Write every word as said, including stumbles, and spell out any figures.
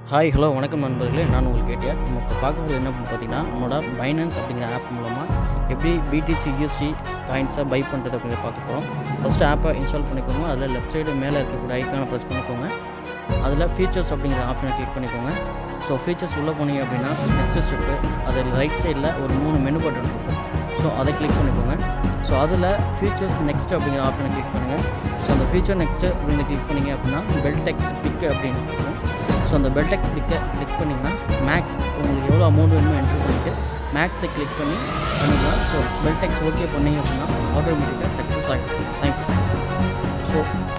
Hi hello வணக்கம் நண்பர்களே, நான் உங்களுக்கு கேட்டியார். நம்ம இப்போ பார்க்க போகிறது என்ன அப்படின்னு பார்த்தீங்கன்னா, நம்மளோட பைனான்ஸ் அப்படிங்கிற ஆப் மூலமாக எப்படி பிடிசி யூஎஸ்டி காயின்ஸாக பை பண்ணுறது அப்படிங்கிறத பார்க்க போகிறோம். ஃபஸ்ட்டு ஆப்பை இன்ஸ்டால் பண்ணிக்கோங்க. அதில் லெஃப்ட் சைடு மேலே இருக்கக்கூடிய ஐக்கானை ப்ரெஸ் பண்ணிக்கோங்க. அதில் ஃபீச்சர்ஸ் அப்படிங்கிற ஆப்ஷனை கிளிக் பண்ணிக்கோங்க. ஸோ ஃபீச்சர்ஸ் உள்ளே போனீங்க அப்படின்னா நெக்ஸ்ட் ஸ்டெப்பு அதில் ரைட் சைடில் ஒரு மூணு மெனு பட்டன் இருக்கும். ஸோ அதை கிளிக் பண்ணிக்கோங்க. ஸோ அதில் ஃபீச்சர்ஸ் நெக்ஸ்ட் அப்படிங்கிற ஆப்ஷனை கிளிக் பண்ணுங்கள். ஸோ அந்த ஃபீச்சர் நெக்ஸ்ட்டு அப்படின்னு கிளிக் பண்ணிங்க அப்படின்னா பெல்டெக்ஸ் பிக் அப்படின்னு இருக்கும். ஸோ அந்த பெல்டெக்ஸ் பிக்கை கிளிக் பண்ணிங்கன்னா மேக்ஸ் உங்களுக்கு எவ்வளோ அமௌண்ட் வேணுமோ என்ட்ரு பண்ணிவிட்டு மேக்ஸை கிளிக் பண்ணி பண்ணிக்கலாம். ஸோ பெல்டெக்ஸ் ஓகே பண்ணிங்க அப்படின்னா ஆட்டோமேட்டிக்காக சக்ஸஸ் ஆகிடும். தேங்க்யூ. ஸோ